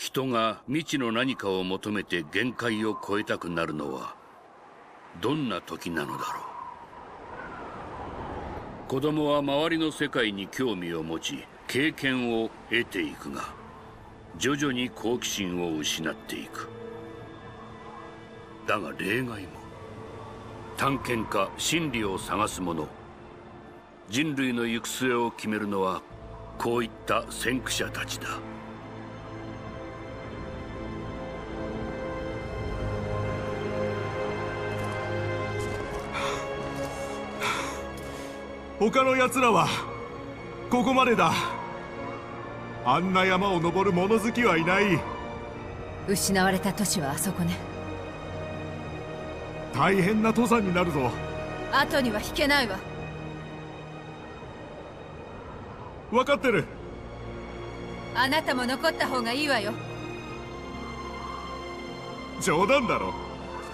人が未知の何かを求めて限界を超えたくなるのはどんな時なのだろう。子供は周りの世界に興味を持ち経験を得ていくが、徐々に好奇心を失っていく。だが例外も。探検家、真理を探す者、人類の行く末を決めるのはこういった先駆者たちだ。 他の奴らはここまでだ。あんな山を登る物好きはいない。 失われた都市はあそこね。 大変な登山になるぞ。 後には引けないわ。 分かってる。 あなたも残った方がいいわよ。 冗談だろ。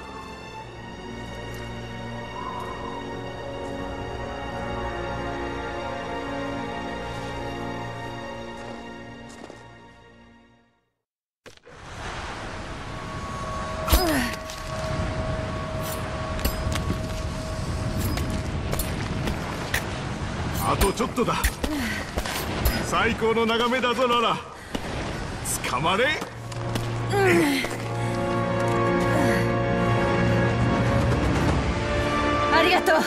あとちょっとだ。最高の眺めだぞララ。捕まれ。 ありがとう。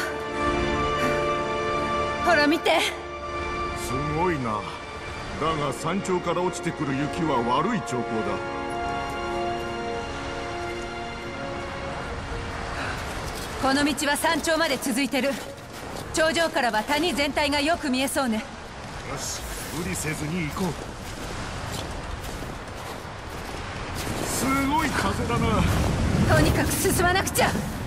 ほら見て。 すごいな。だが山頂から落ちてくる雪は悪い兆候だ。 この道は山頂まで続いてる。頂上からは谷全体がよく見えそうね。 よし、無理せずに行こう。すごい風だな。 とにかく進まなくちゃ。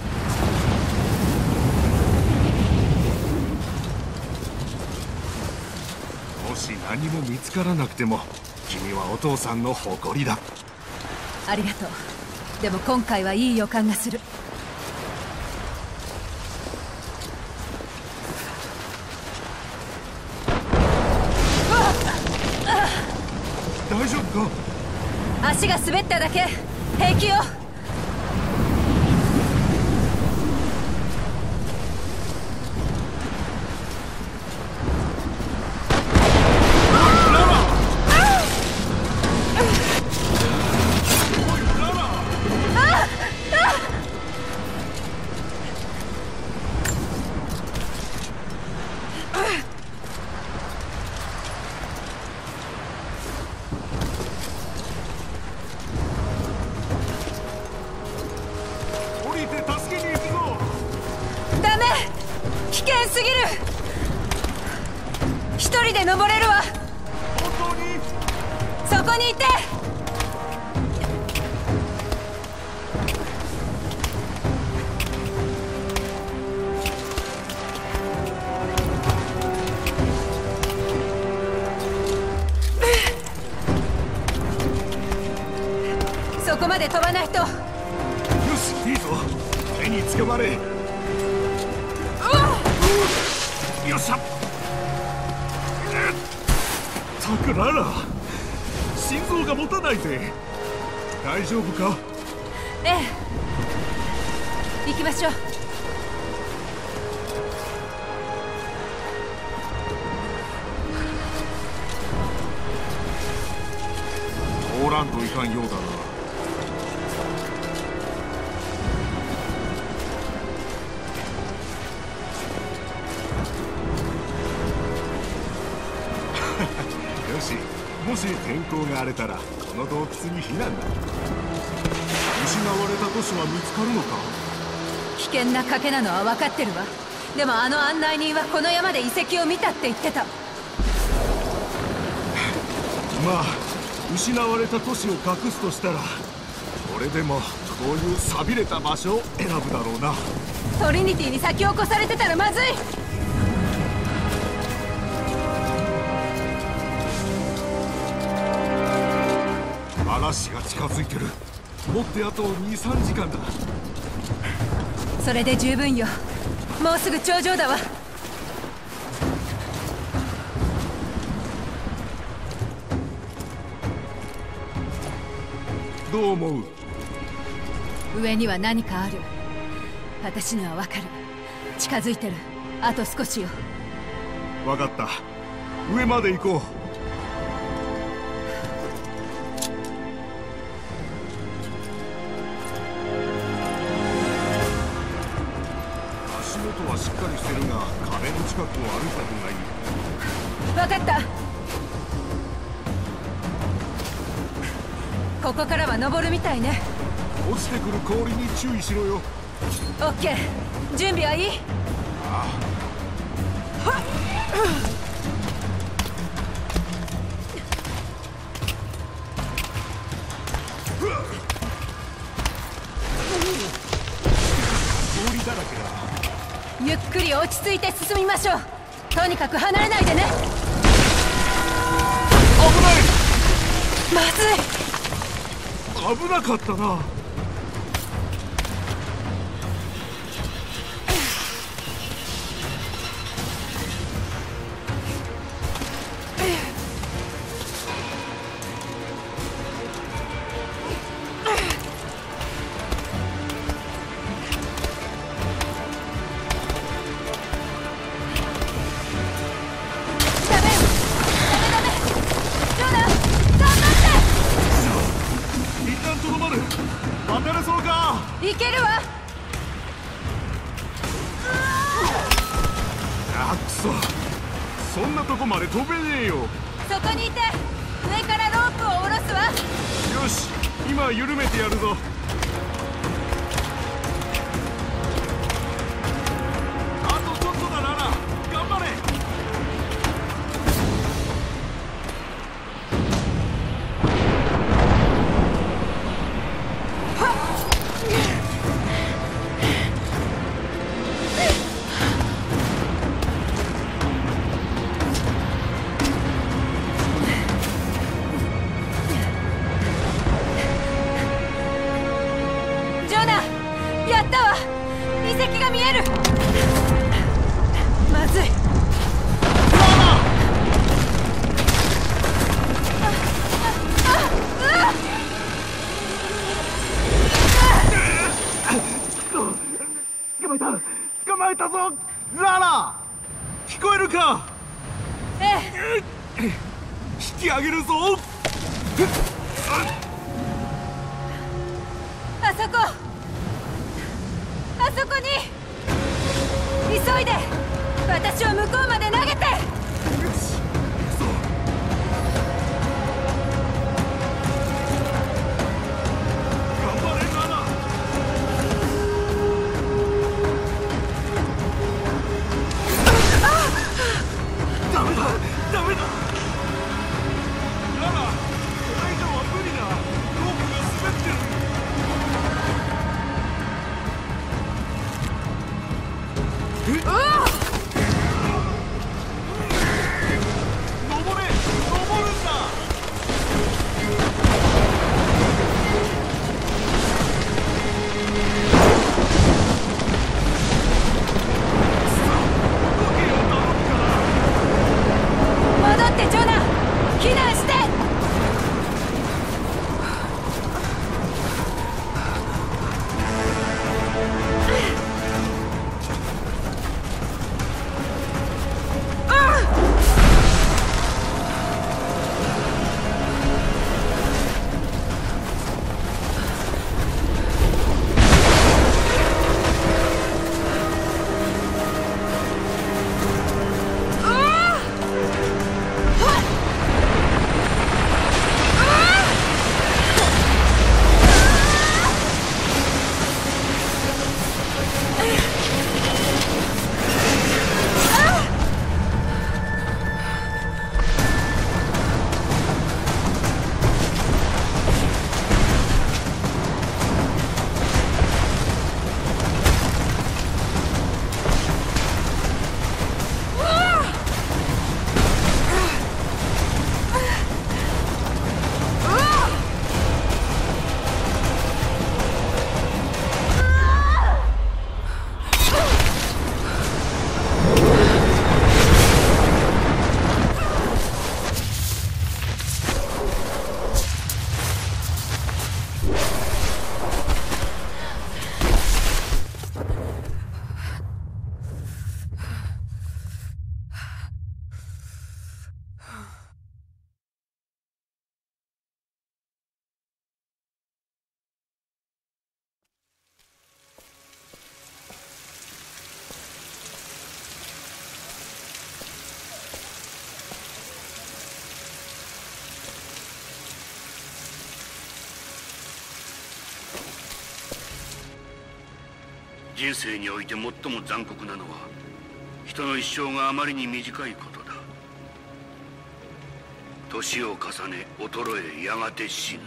もし何も見つからなくても君はお父さんの誇りだ。 ありがとう。でも今回はいい予感がする。 大丈夫か？ 足が滑っただけ。平気よ。一人で登れるわ。 本当に？ そこにいて。そこまで飛ばないと。よし、いいぞ。手につかまれ。よっしゃ。たくララ、心臓が持たないぜ。大丈夫か？ ええ、行きましょう。 通らんといかんようだな。よし、もし天候が荒れたらこの洞窟に避難だ。失われた都市は見つかるのか？ 危険な賭けなのは分かってるわ。でもあの案内人はこの山で遺跡を見たって言ってた。 まあ失われた都市を隠すとしたら俺でもこういう寂れた場所を選ぶだろうな。 トリニティに先を越されてたらまずい。 嵐が近づいてる。もってあと 2,3 時間だ。 それで十分よ。もうすぐ頂上だわ。 どう思う？ 上には何かある。私にはわかる。近づいてる。あと少しよ。 分かった。上まで行こう。足元はしっかりしてるが、壁の近くを歩いた方がいい。 わかった。ここからは登るみたいね。 落ちてくる氷に注意しろよ。 オッケー。準備はいい？ ああ。氷だらけだ。 ゆっくり落ち着いて進みましょう。とにかく離れないでね。 危ない。 まずい。 危なかったな。 いけるわ。 あ、くそ。そんなとこまで飛べねえよ。 そこにいて、上からロープを下ろすわ。 よし、今緩めてやるぞ。あとちょっとだ、ララ。頑張れ。 やったわ。遺跡が見える。まずい。 捕まえたぞ、ララ。聞こえるか？ ええ。 引き上げるぞ。 あそこ。あそこに。急いで。私を向こうまで投げて。 よし、行くぞ。頑張れ、ララ。ダメだ、ダメだ。ララ、これ以上は無理だ。ロープが滑ってる。 人生において最も残酷なのは人の一生があまりに短いことだ。年を重ね衰えやがて死ぬ。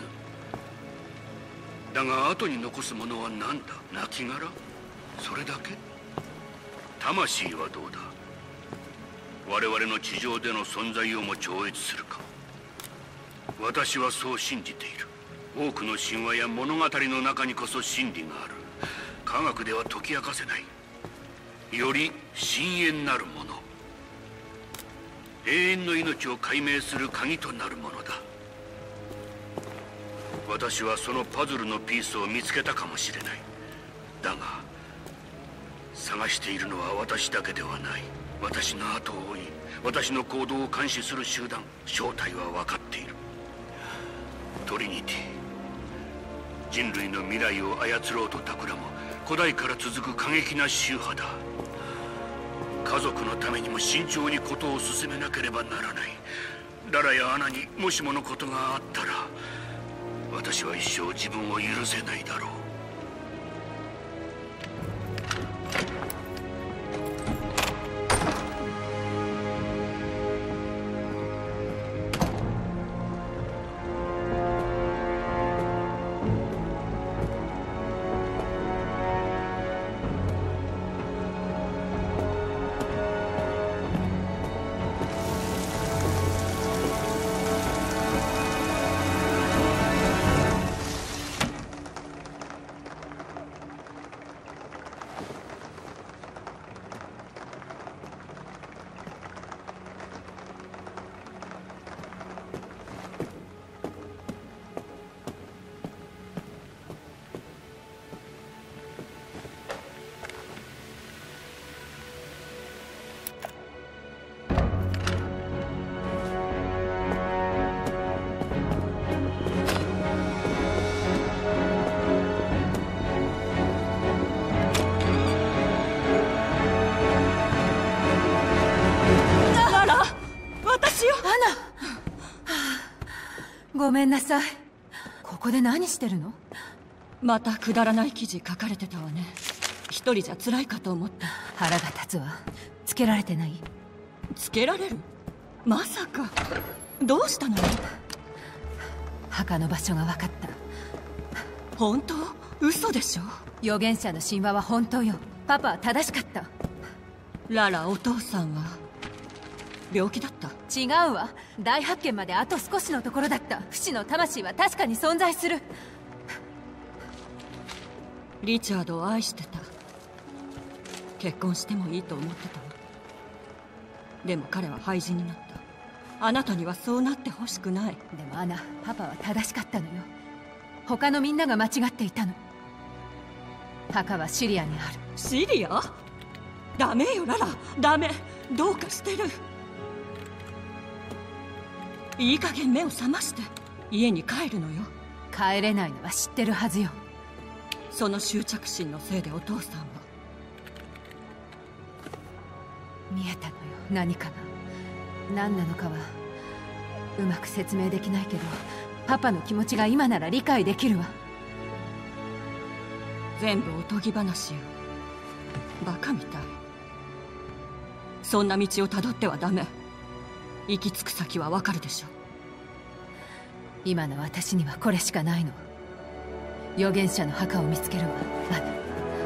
だが後に残すものは何だ？亡骸？それだけ？魂はどうだ？我々の地上での存在をも超越するか。私はそう信じている。多くの神話や物語の中にこそ真理がある。科学では解き明かせない。より深遠なるもの、永遠の命を解明する鍵となるものだ。私はそのパズルのピースを見つけたかもしれない。だが探しているのは私だけではない。私の後を追い、私の行動を監視する集団、正体は分かっている。トリニティ、人類の未来を操ろうと企む古代から続く過激な宗派だ。家族のためにも慎重に事を進めなければならない。ララやアナにもしものことがあったら、私は一生自分を許せないだろう。 ごめんなさい。ここで何してるの？ またくだらない記事書かれてたわね。一人じゃ辛いかと思った。 腹が立つわ。つけられてない？ つけられる？まさか。どうしたの？ 墓の場所が分かった。 本当？嘘でしょ？ 預言者の神話は本当よ。パパは正しかった。 ララ、お父さんは病気だった？ 違うわ。大発見まであと少しのところだった。不死の魂は確かに存在する。 リチャードを愛してた。結婚してもいいと思ってたわ。でも彼は廃人になった。あなたにはそうなってほしくない。 でもアナ、パパは正しかったのよ。他のみんなが間違っていたの。墓はシリアにある。 シリア？ダメよララ、ダメ。どうかしてる。いい加減目を覚まして家に帰るのよ。 帰れないのは知ってるはずよ。 その執着心のせいでお父さんは。 見えたのよ、何かが。何なのかはうまく説明できないけど、パパの気持ちが今なら理解できるわ。 全部おとぎ話よ。バカみたい。そんな道をたどってはダメ。行き着く先はわかるでしょ。 今の私にはこれしかないの。預言者の墓を見つけるわ、アナ。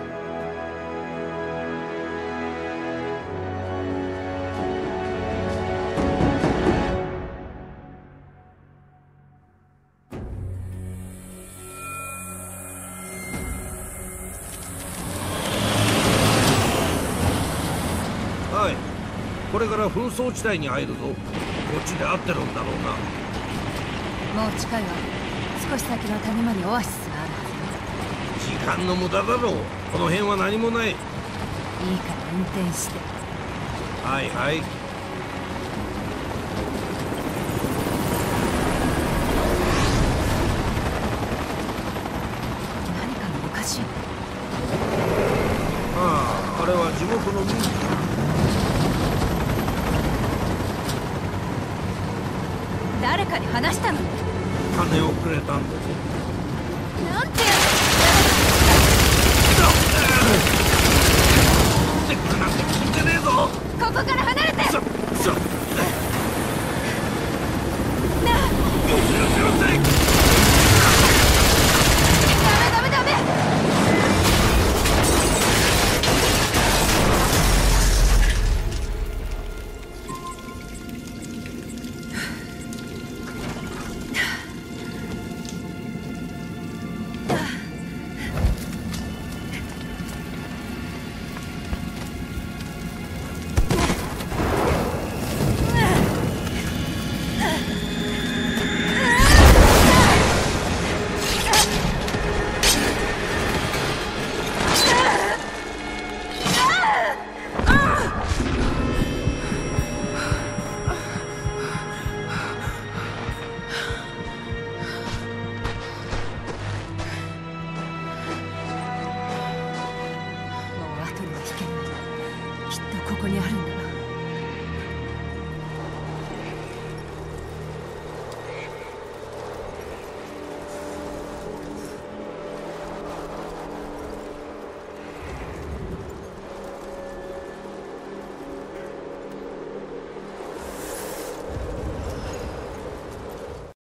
はい、これから紛争地帯に入るぞ。こっちで合ってるんだろうな。 もう近いわ。少し先の谷間にオアシスがあるは時間の無駄だろう。この辺は何もない。いいから運転して。 はいはい。 何かがおかしい。 ああ、あれは地元の民家だ。 誰かに話したの？ 金をくれたんだぞ。 なんてやつ